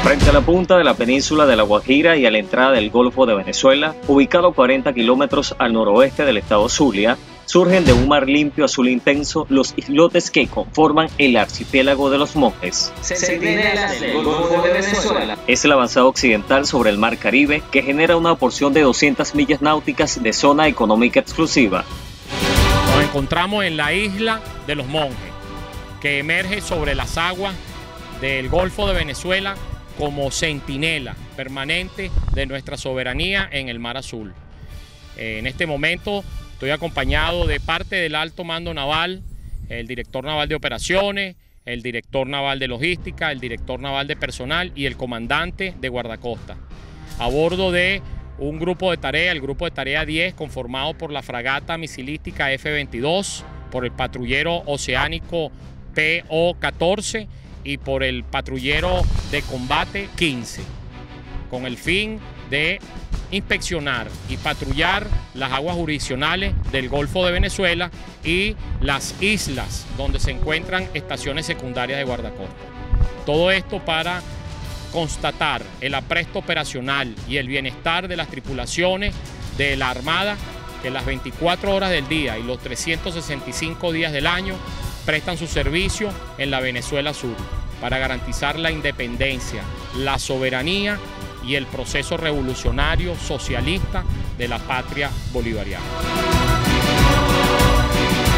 Frente a la punta de la península de La Guajira y a la entrada del Golfo de Venezuela, ubicado a 40 kilómetros al noroeste del estado Zulia, surgen de un mar limpio azul intenso los islotes que conforman el archipiélago de los Monjes. Centinelas del Golfo de Venezuela. Es el avanzado occidental sobre el mar Caribe que genera una porción de 200 millas náuticas de zona económica exclusiva. Nos encontramos en la isla de los Monjes, que emerge sobre las aguas del Golfo de Venezuela como centinela permanente de nuestra soberanía en el Mar Azul. En este momento estoy acompañado de parte del alto mando naval, el director naval de operaciones, el director naval de logística, el director naval de personal y el comandante de guardacosta, a bordo de un grupo de tarea, el grupo de tarea 10, conformado por la fragata misilística F-22, por el patrullero oceánico PO-14 y por el patrullero de combate 15, con el fin de inspeccionar y patrullar las aguas jurisdiccionales del Golfo de Venezuela y las islas donde se encuentran estaciones secundarias de guardacosta. Todo esto para constatar el apresto operacional y el bienestar de las tripulaciones de la Armada, que las 24 horas del día y los 365 días del año prestan su servicio en la Venezuela Sur para garantizar la independencia, la soberanía y el proceso revolucionario socialista de la patria bolivariana.